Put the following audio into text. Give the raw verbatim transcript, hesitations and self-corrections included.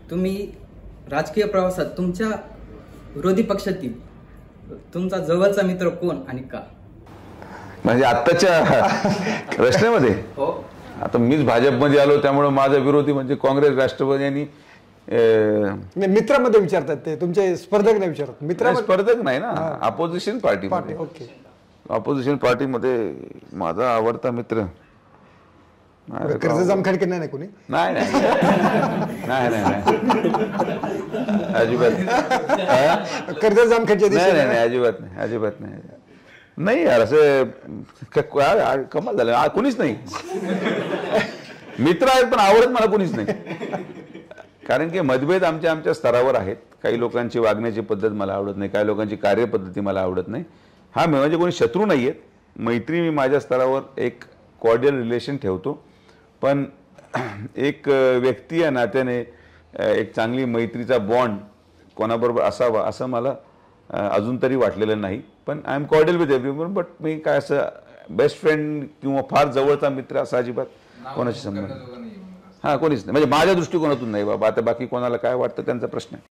तुम्ही राजकीय प्रवासात तुमच्या विरोधी पक्षातील तुमचा जवळचा मित्र कोण आणि का? म्हणजे आत्ताच्या प्रश्नामध्ये हो, आता मीच भाजपमध्ये आलो त्यामुळे माझा विरोधी म्हणजे काँग्रेस राष्ट्रवादी आणि मित्रामध्ये विचारतात ते, तुमचे स्पर्धक नाही विचारत. मित्र स्पर्धक नाही ना, अपोजिशन पार्टी. ओके, अपोजिशन पार्टीमध्ये माझा आवडता मित्र कर्ज जामखेडकर नाही कोणी? नाही नाही नाही अजिबात कर्ज जामखेडच्या नाही नाही नाही अजिबात नाही अजिबात नाही नाही यार, असं कमाल झालं. कोणीच नाही, मित्र आहेत पण आवडत मला कोणीच नाही. कारण की मतभेद आमच्या आमच्या स्तरावर आहेत. काही लोकांची वागण्याची पद्धत मला आवडत नाही, काही लोकांची कार्यपद्धती मला आवडत नाही. हा म्हणजे कोणी शत्रू नाही आहेत, मैत्री मी माझ्या स्तरावर एक कॉर्डियल रिलेशन ठेवतो. पण एक व्यक्ती या नात्याने एक चांगली मैत्रीचा बॉन्ड कोणाबरोबर असावा असं मला अजून तरी वाटलेलं नाही. पण I am cordial with everyone. But मी काय असं बेस्ट फ्रेंड किंवा फार जवळचा मित्र असा अजिबात कोणाशी संबंध हां कोणीच नाही. म्हणजे माझ्या दृष्टिकोनातून नाही बाबा. आता बाकी कोणाला काय वाटतं त्यांचा प्रश्न आहे.